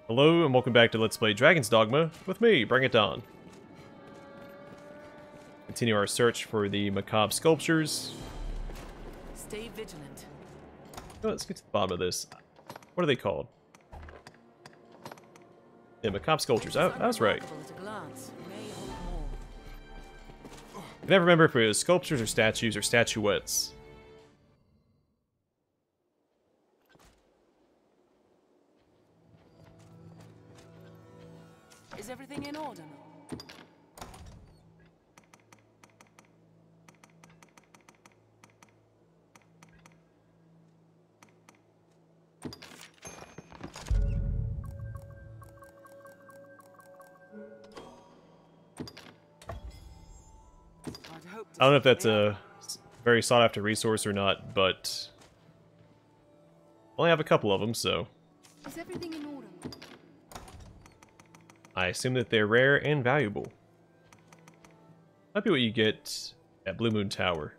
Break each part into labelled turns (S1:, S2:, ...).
S1: Hello and welcome back to Let's Play Dragon's Dogma with me, Bring It On. Continue our search for the Macabre Sculptures.
S2: Stay vigilant.
S1: Oh, let's get to the bottom of this. What are they called? Yeah, Macabre Sculptures. Oh, I was right. I never remember if it was sculptures or statues or statuettes.
S2: Is everything in order?
S1: I don't know if that's a very sought after resource or not, but I only have a couple of them, so
S2: Is everything in order?
S1: I assume that they're rare and valuable. Might be what you get at Blue Moon Tower.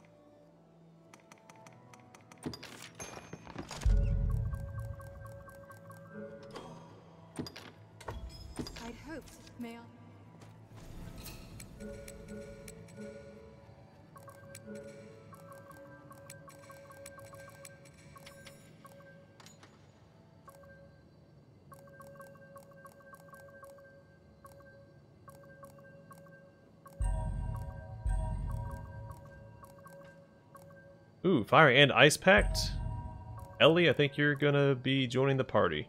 S2: I'd hoped, may I?
S1: Ooh, Fire and Ice Pact. Ellie, I think you're gonna be joining the party.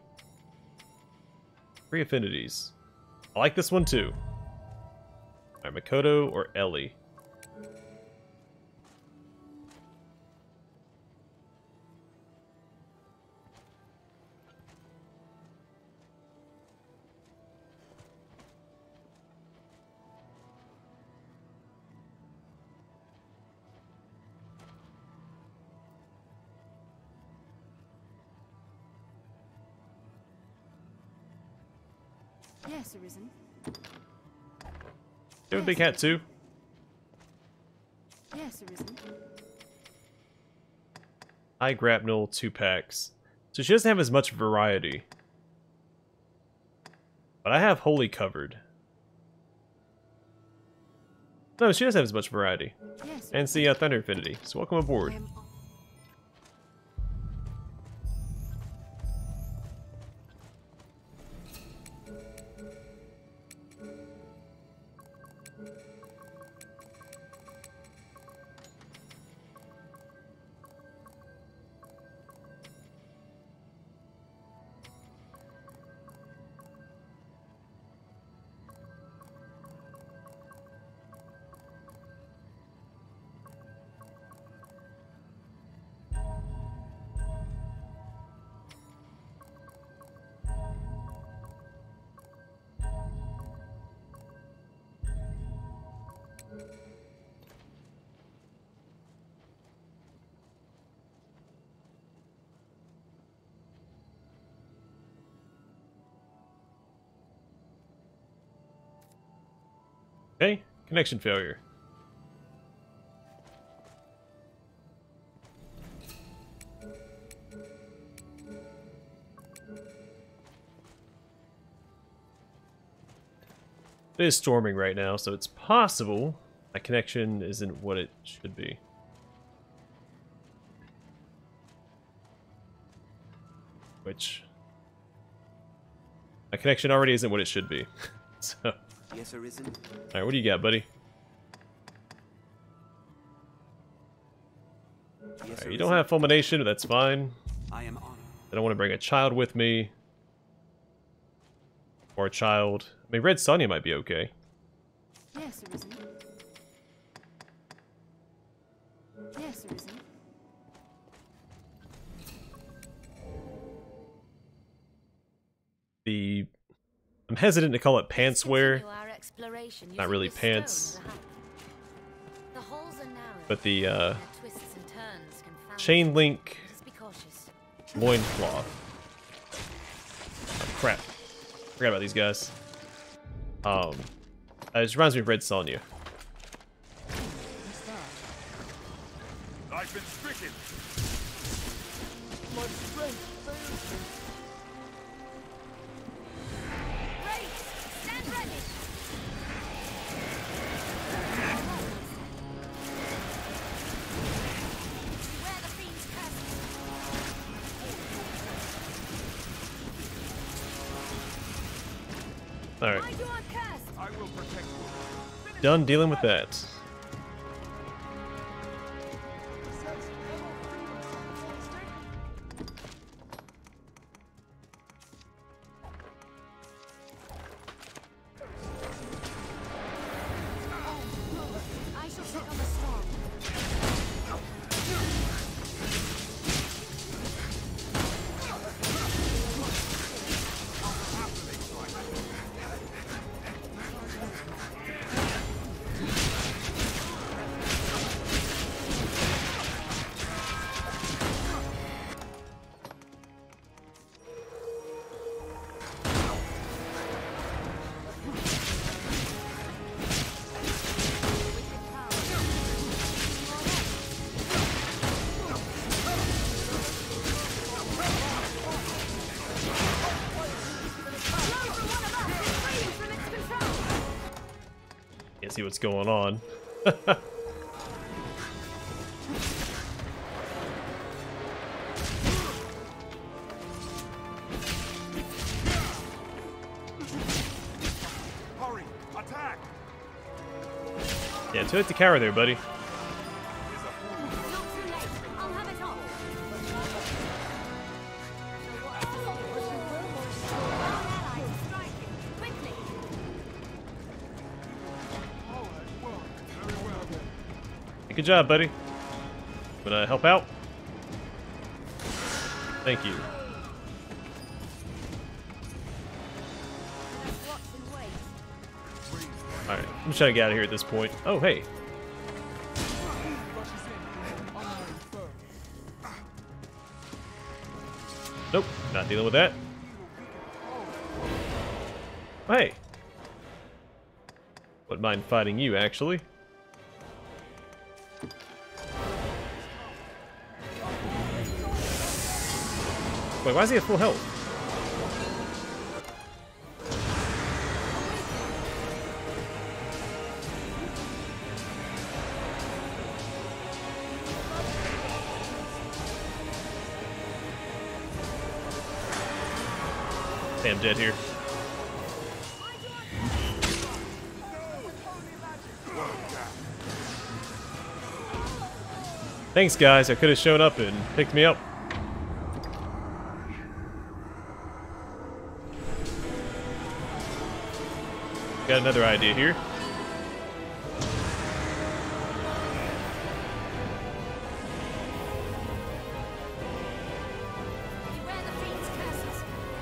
S1: 3 affinities. I like this one too. Alright, Makoto or Ellie.
S2: Yes, Arisen.
S1: You have a big hat too.
S2: Yes, Arisen.
S1: I grapnel 2 packs. So she doesn't have as much variety. But I have Holy covered. No, she doesn't have as much variety.
S2: Yes,
S1: And see Thunder Affinity. So welcome aboard. Okay, connection failure. It is storming right now, so it's possible my connection isn't what it should be. Which... my connection already isn't what it should be. So...
S3: Yes, Arisen.
S1: Alright, what do you got, buddy?
S3: Yes,
S1: Right, you don't have fulmination, but that's fine.
S3: I am honored.
S1: I don't want to bring a child with me. Or a child. I mean, Red Sonja might be okay.
S2: Yes, Arisen. Yes, Arisen.
S1: I'm hesitant to call it pants wear. Not really pants. But the chain link loincloth. Oh, crap. Forgot about these guys. It just reminds me of Red Sonja.
S4: I've been stricken. My strength fails me.
S1: Alright.
S2: I do not cast.
S3: I will protect you.
S1: Done dealing with that.
S2: I shall take on the strong.
S1: Can't see what's going on.
S3: Hurry! Attack!
S1: Yeah, too late to cower there, buddy.
S2: Not too late. I'll have it all. Our allies are striking. Quickly.
S3: Very well then.
S1: Good job, buddy. Gonna help out? Thank you.
S2: Let's watch and wait.
S1: Alright, I'm just trying to get out of here at this point. Oh, hey.
S3: Rushes in. Unknown foe.
S1: Nope, not dealing with that. Hey. Wouldn't mind fighting you, actually. Wait, why is he at full health? Hey, I'm dead here. Thanks, guys. I could have shown up and picked me up. Got another idea here.
S2: Beware the fiend's curses.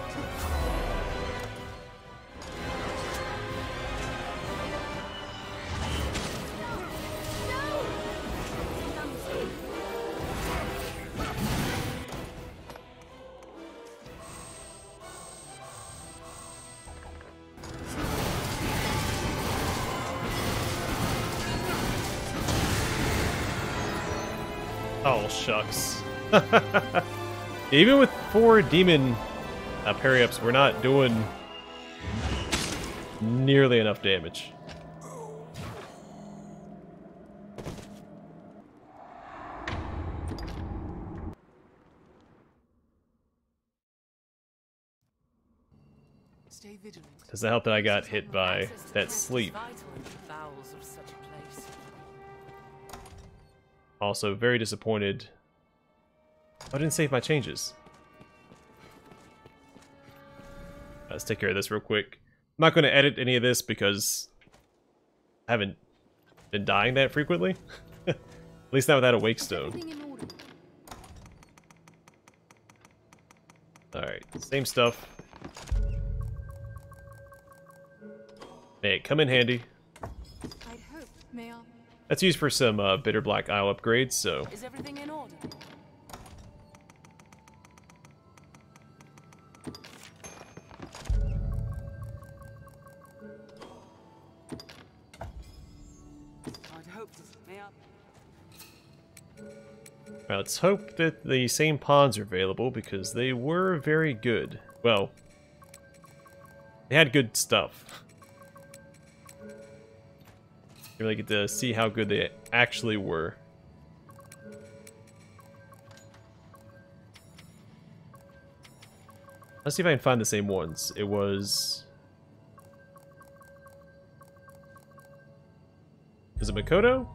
S1: Oh, shucks. Even with 4 demon parry-ups, we're not doing nearly enough damage.
S4: Stay vigilant.
S1: Doesn't help that I got hit by
S4: Access to
S1: that
S4: the
S1: sleep.
S4: vital in the bowels of such a place.
S1: Also, very disappointed. I didn't save my changes. Let's take care of this real quick. I'm not going to edit any of this because I haven't been dying that frequently. At least not without a wake stone.
S2: Everything in order.
S1: Alright, same stuff. May it come in handy.
S2: I'd hope, may I?
S1: That's used for some Bitter Black Isle upgrades, so...
S4: Is everything in order? I'd hope to. May I?
S1: Now, let's hope that the same pawns are available, because they were very good. Well, they had good stuff. You really get to see how good they actually were. Let's see if I can find the same ones. It was Is it Makoto?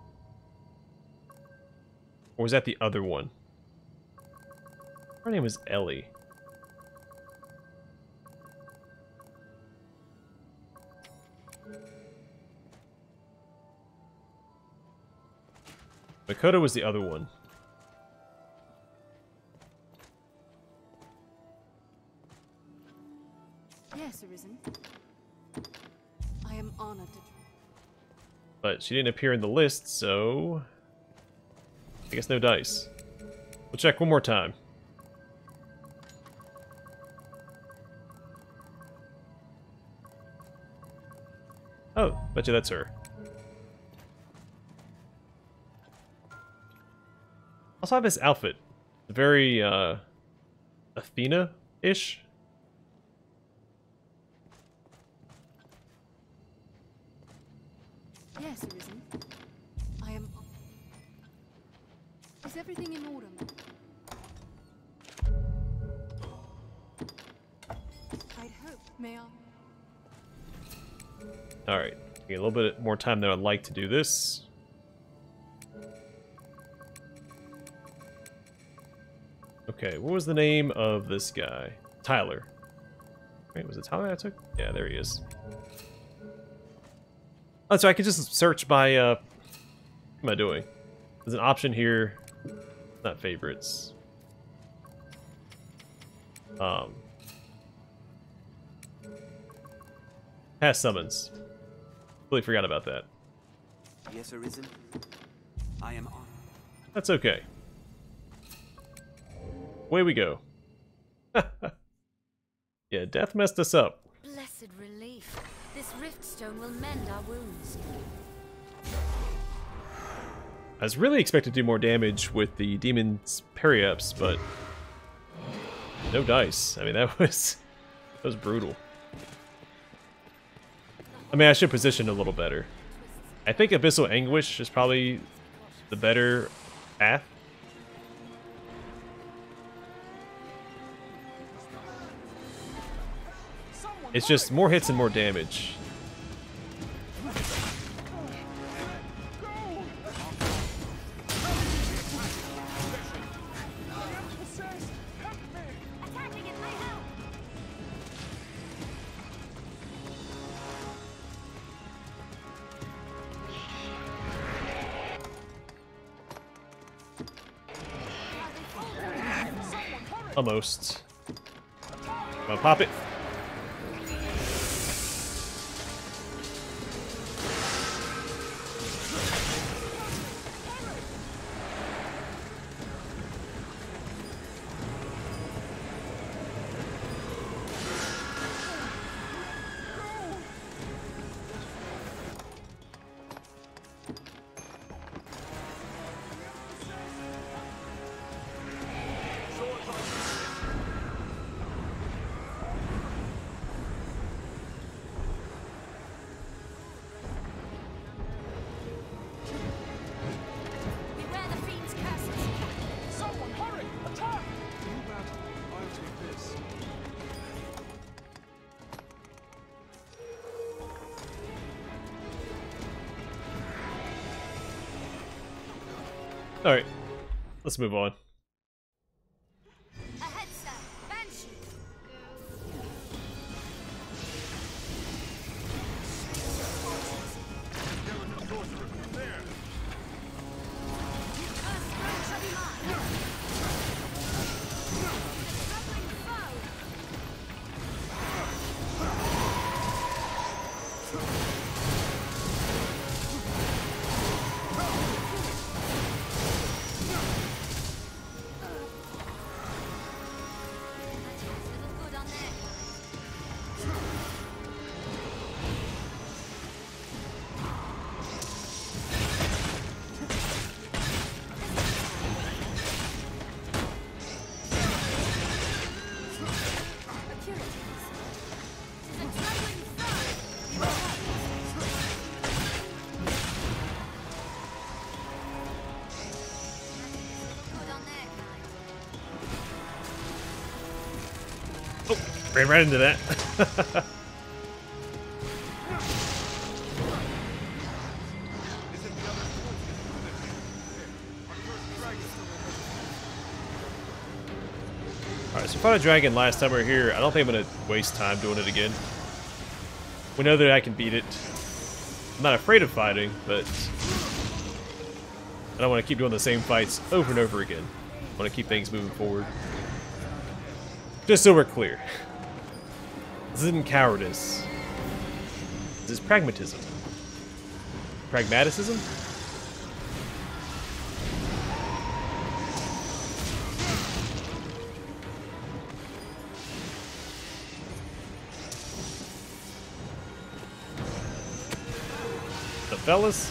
S1: Or was that the other one? Her name was Ellie. Makoto was the other one.
S2: Yes, Arisen. I am honored to.
S1: But she didn't appear in the list, so I guess no dice. We'll check one more time. Oh, bet you that's her. Also have this outfit. Very, Athena-ish.
S2: Yes, Arisen. I am. Is everything in order? I'd hope, may I?
S1: Alright, a little bit more time than I'd like to do this. Okay, what was the name of this guy? Tyler. Wait, was it Tyler I took? Yeah, there he is. Oh, so I could just search by, what am I doing? There's an option here. Not favorites. Past summons. Really forgot about that.
S5: Yes, Arisen. I am on.
S1: That's okay. Away we go. Yeah, death messed us up.
S2: Blessed relief. This riftstone will mend our wounds.
S1: I was really expected to do more damage with the demon's parry-ups, but no dice. I mean, that was brutal. I mean, I should position a little better. I think Abyssal Anguish is probably the better path. It's just more hits and more damage.
S2: Attacking it may help.
S1: Almost. Come on, pop it.
S2: Beware the fiend's curses.
S3: Someone hurry! Attack! Too bad. I'll take this.
S1: Alright, let's move on.
S2: Ahead, sir. Banshee. First stroke shall be mine. The struggling foe. Little good on there. Accuracies. 'Tis a struggling foe. Good on there, kind.
S1: Oh, ran right into that. So fought a dragon last time we were here. I don't think I'm going to waste time doing it again. We know that I can beat it. I'm not afraid of fighting, but I don't want to keep doing the same fights over and over again. I want to keep things moving forward. Just so we're clear. This isn't cowardice. This is pragmatism. Pragmaticism? The fellas?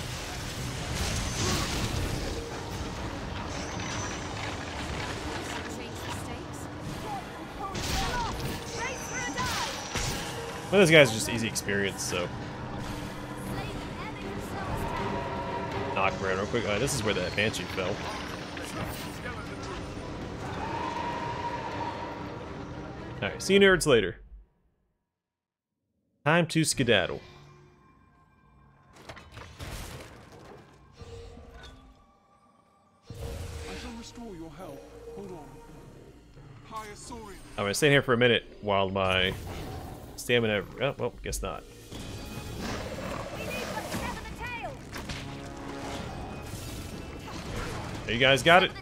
S1: Well, those guys are just easy experience, so. Knock around real quick. This is where that Banshee fell. Alright, see you nerds later. Time to skedaddle.
S3: I shall restore your health. Hold on. Higher soaring.
S1: I'm gonna stay here for a minute while my stamina. Oh, well, guess not. You guys got it?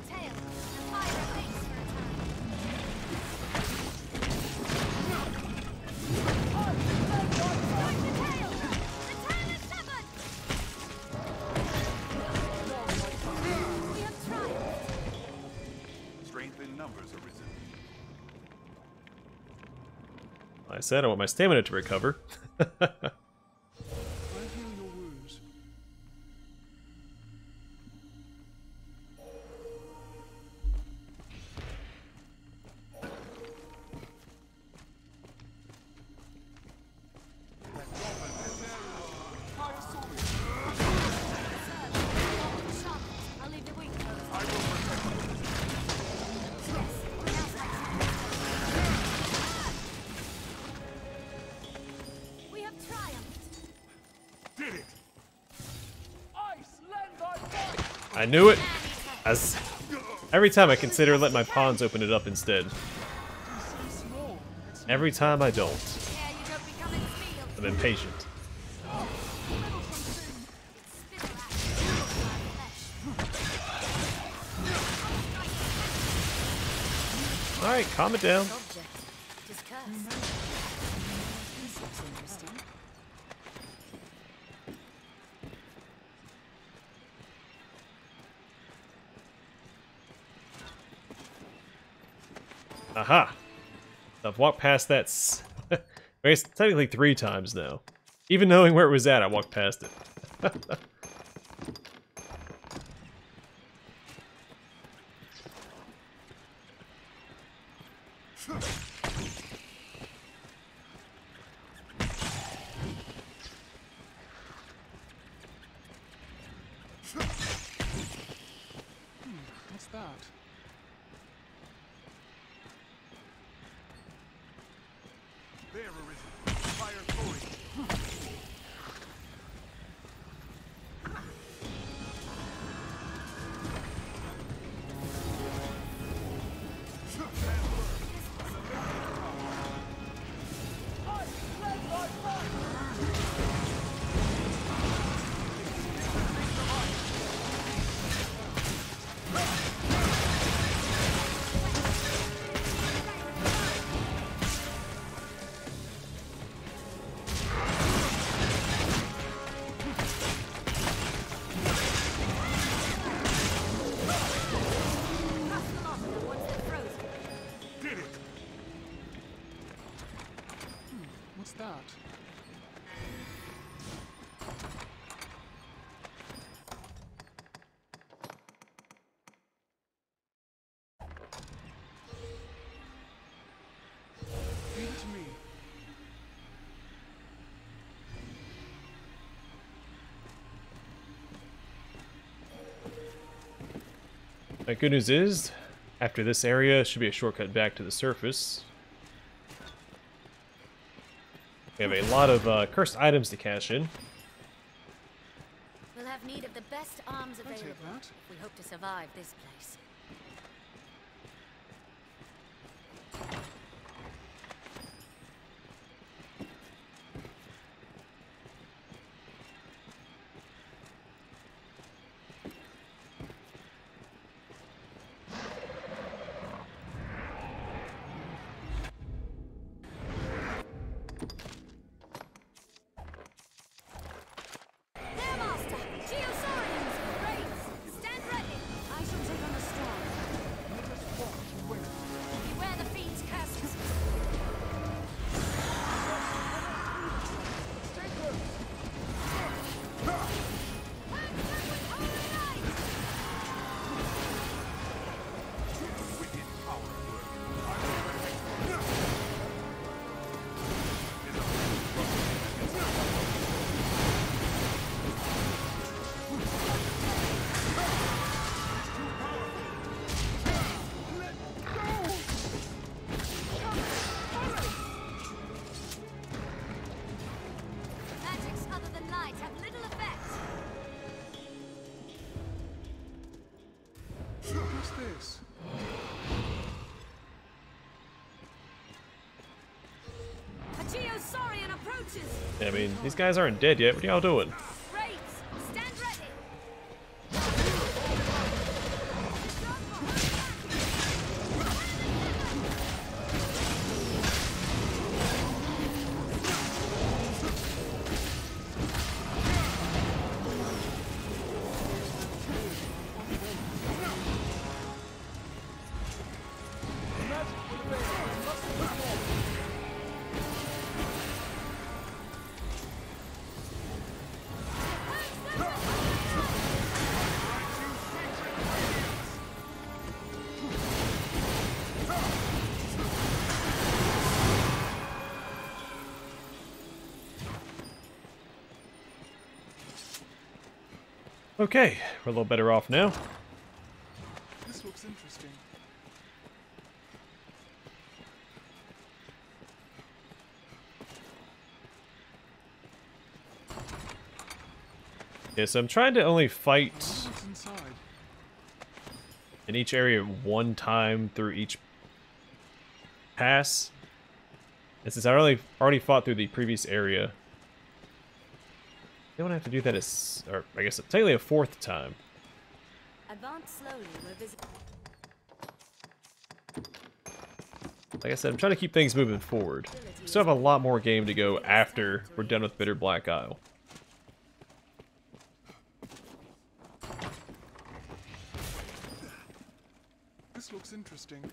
S3: Strength in numbers, Arisen.
S1: I said I want my stamina to recover.
S3: I heal your wounds.
S1: I knew it. Every time I consider letting my pawns open it up instead. Every time I don't. I'm impatient. Alright, calm it down. Aha! I've walked past that I guess technically 3 times now. Even knowing where it was at, I walked past it.
S3: What's that? There, Arisen. Fire forward. What's that? Leave it to me.
S1: The good news is, after this area, should be a shortcut back to the surface. We have a lot of cursed items to cash in.
S6: We'll have need of the best arms
S3: I'll take
S6: available
S3: that.
S6: if we hope to survive this place. There, Master! Geosaurians! Raise! Stand ready!
S2: I shall take on the storm.
S3: Let us watch and wait.
S6: Beware the fiend's curses!
S3: Stay close. Wicked power at work. I will
S6: Magics other than light have little effect!
S3: What's this?
S6: A Geosaurian approaches!
S1: I mean, these guys aren't dead yet. What are y'all doing?
S6: Raise! Stand ready!
S1: Okay, we're a little better off now.
S3: This looks interesting.
S1: Yeah, so I'm trying to only fight
S3: What's inside?
S1: in each area one time through each pass. And since I already fought through the previous area, I don't have to do that as, or I guess technically a fourth time.
S6: Advance slowly, we're visible.
S1: Like I said, I'm trying to keep things moving forward. Still have a lot more game to go after we're done with Bitter Black Isle.
S3: This looks interesting.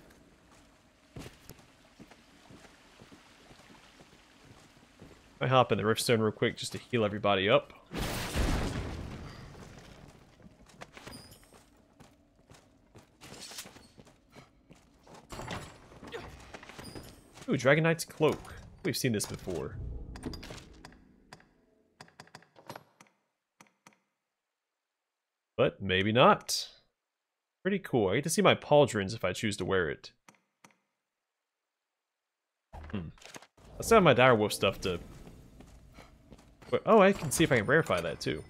S1: I hop in the Riftstone real quick just to heal everybody up. Ooh, Dragon Knight's Cloak. We've seen this before. But maybe not. Pretty cool. I get to see my pauldrons if I choose to wear it. I still have my direwolf stuff to... Oh, I can see if I can verify that too.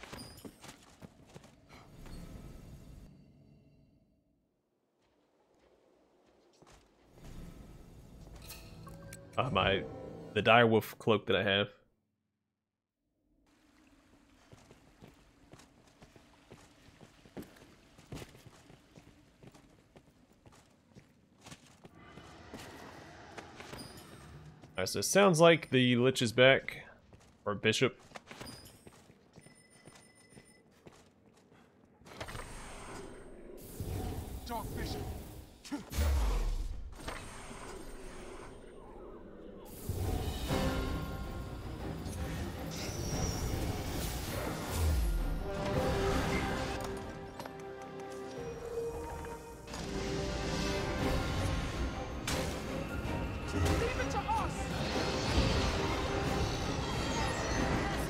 S1: The direwolf cloak that I have. Alright, so it sounds like the Lich is back. Or Bishop.
S3: Dark Bishop.
S4: Leave it to us!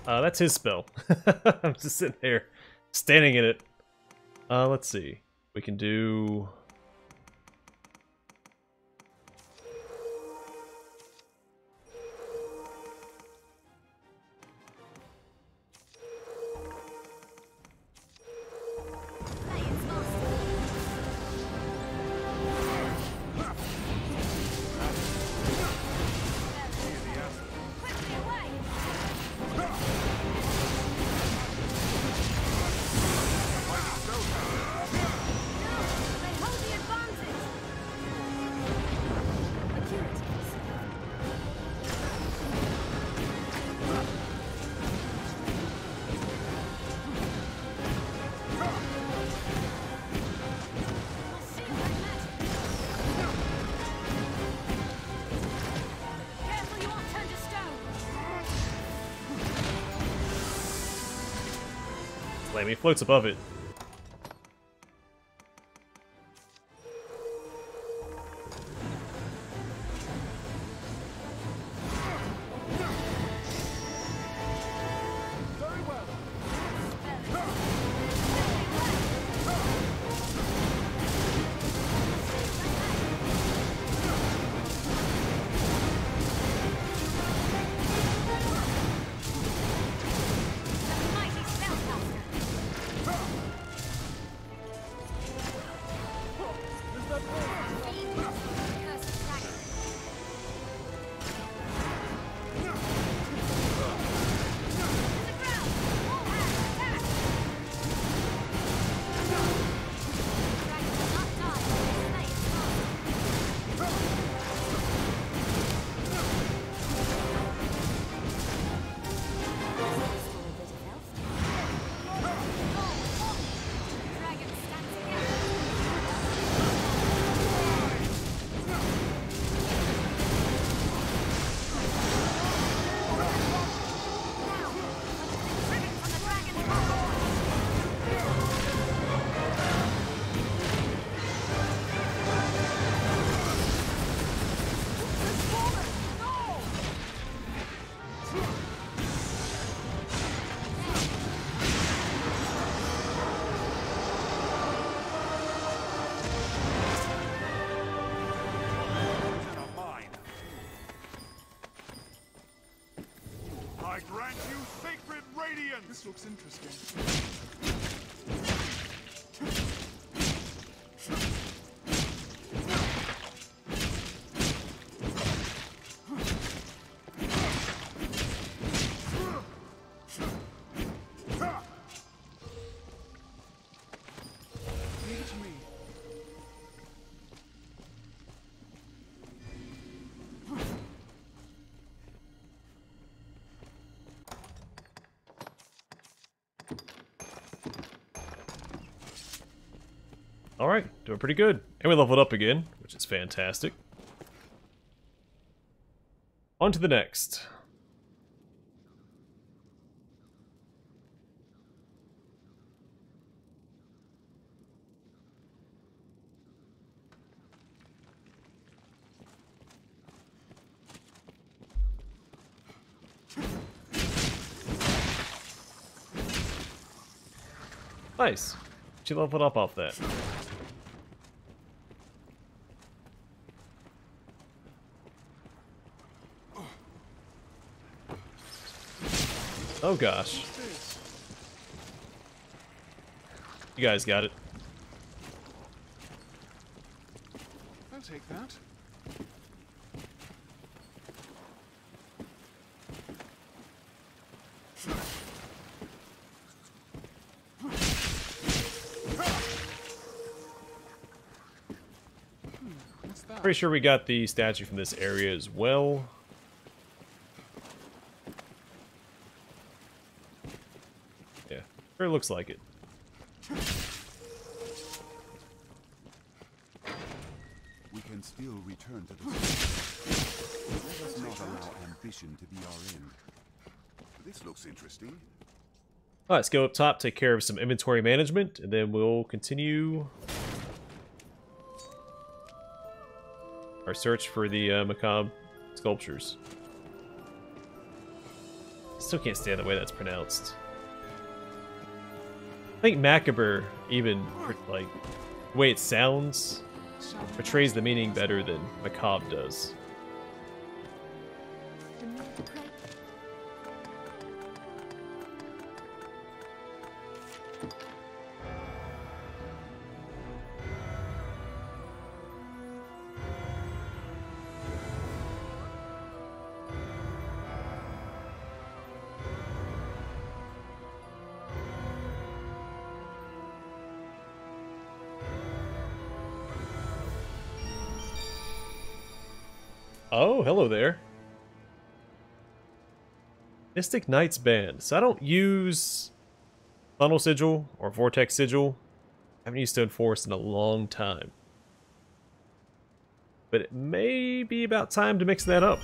S1: That's his spell. I'm just sitting there, standing in it. Let's see. We can do...
S6: Players master. Quickly away. They hold the advantage. Acuities. We'll see my magic. Careful, you won't turn to stone.
S1: Slammy floats above it.
S3: Very well.
S6: The mighty spellcaster.
S3: Is that all?
S6: Cursed dragon. To the ground. All hands attack. Dragon will not die. Slay its master. Dragon stands again. Now, driven from the dragon's paw.
S3: Not mine. I grant you sacred radiance. This looks interesting. Leave it to me.
S1: Alright, doing pretty good. And we leveled up again, which is fantastic. On to the next. Nice. She leveled up off that. Oh gosh. You guys got it.
S3: I'll take that. What's that?
S1: Pretty sure we got the statue from this area as well. Yeah, sure looks like it.
S7: We can still return to the surface. Let us not allow ambition to be our end. This looks interesting.
S1: Alright, let's go up top, take care of some inventory management, and then we'll continue our search for the Macabre Sculptures. still can't stand the way that's pronounced. I think Macabre, even like the way it sounds, portrays the meaning better than Macabre does. Oh, hello there. Mystic Knights Band. So I don't use Funnel Sigil or Vortex Sigil. I haven't used Stone Forest in a long time. But it may be about time to mix that up.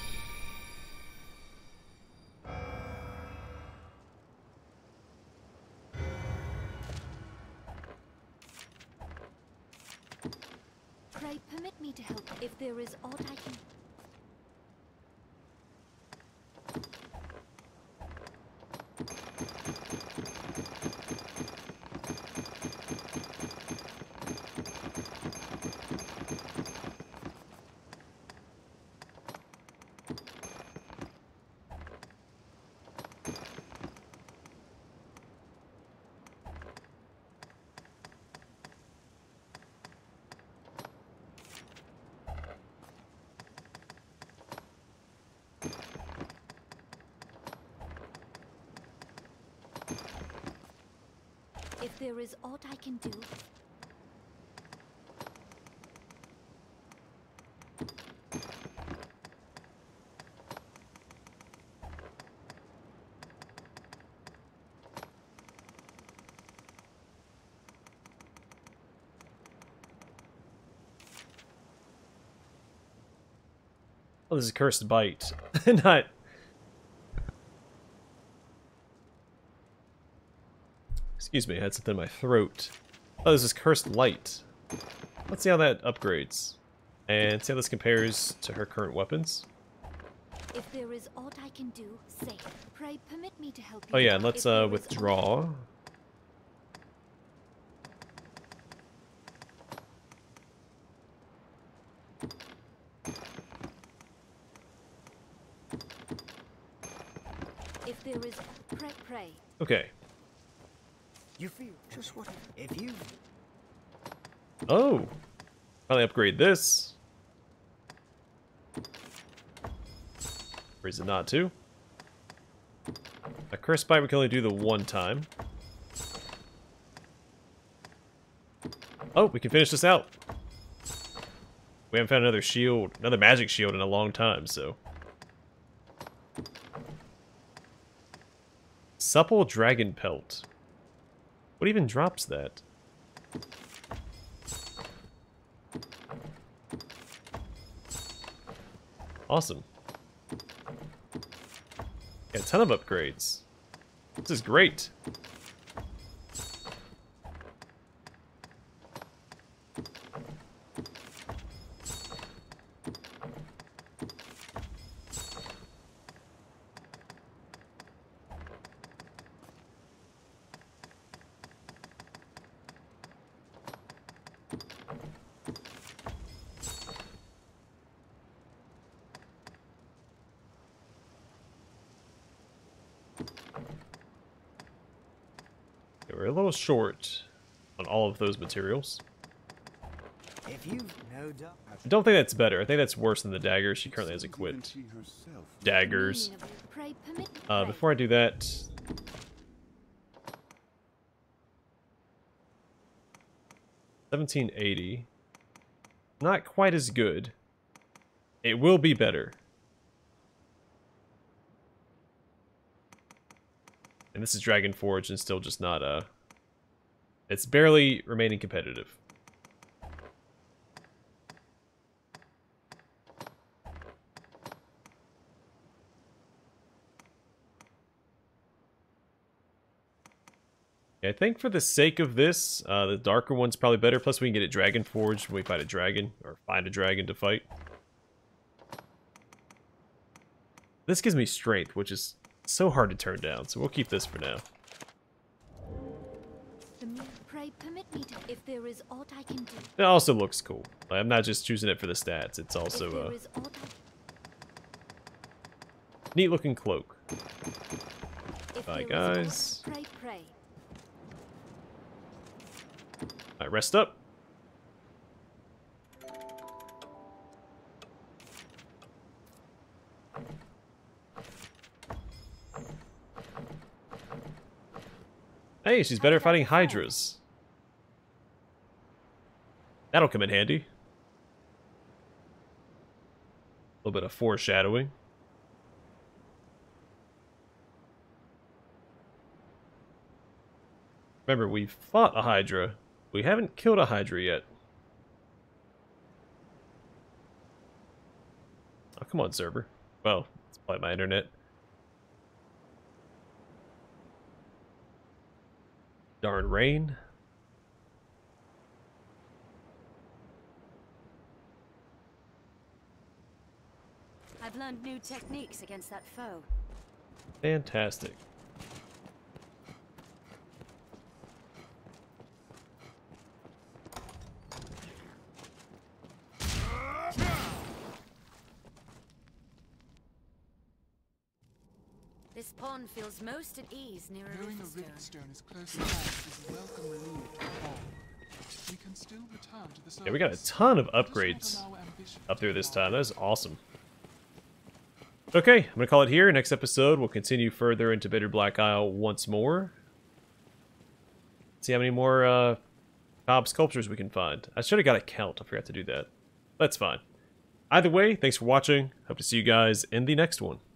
S6: Pray permit me to help if there is aught I can. If there is aught I can do.
S1: Oh, this is Cursed Bite. Not... Excuse me, I had something in my throat. Oh, this is Cursed Light. Let's see how that upgrades. And see how this compares to her current weapons.
S6: If there is aught I can do, say. Pray permit me to help you.
S1: Oh yeah, and let's
S6: If there is
S1: withdraw.
S6: If there is pray.
S1: Okay.
S5: You feel just what if you
S1: Oh! Finally upgrade this. Or is it not to? A Cursed Bite we can only do the one time. Oh, we can finish this out. We haven't found another shield, another magic shield in a long time, so. Supple Dragon Pelt. What even drops that? Awesome. Got a ton of upgrades. This is great. We're a little short on all of those materials.
S5: if you no doubt
S1: I don't think that's better. I think that's worse than the daggers she currently has
S7: Even
S1: equipped.
S7: she herself.
S1: Daggers.
S6: Pray permit me. Pray.
S1: Before I do that... 1780. Not quite as good. It will be better. And this is Dragon Forge and still just not, it's barely remaining competitive. I think for the sake of this, the darker one's probably better. Plus we can get it Dragon Forged when we fight a dragon, or find a dragon to fight. This gives me strength, which is so hard to turn down, so we'll keep this for now.
S6: Pray permit me to. If there is aught I can do.
S1: It also looks cool. Like, I'm not just choosing it for the stats. It's
S6: If
S1: also
S6: there
S1: a
S6: is aught
S1: neat looking cloak.
S6: if
S1: Bye,
S6: there is
S1: guys.
S6: aught, pray.
S1: Alright, rest up. Hey, she's better at fighting hydras. That'll come in handy. A little bit of foreshadowing. Remember, we fought a hydra. We haven't killed a hydra yet. Oh, come on, server. Well, it's probably my internet. Darn rain.
S2: I've learned new techniques against that foe.
S1: Fantastic.
S2: This pawn feels most at ease near a
S3: Knowing a
S2: riverstone.
S3: riverstone is close at hand is a welcome relief from all. We can still return to the surface.
S1: Yeah, we got a ton of
S3: Let us not
S1: upgrades
S3: allow ambition
S1: up there
S3: to
S1: this
S3: be our
S1: time. That is awesome. Okay, I'm going to call it here. Next episode, we'll continue further into Bitter Black Isle once more. See how many more Macabre Sculptures we can find. I should have got a count. I forgot to do that. That's fine. Either way, thanks for watching. Hope to see you guys in the next one.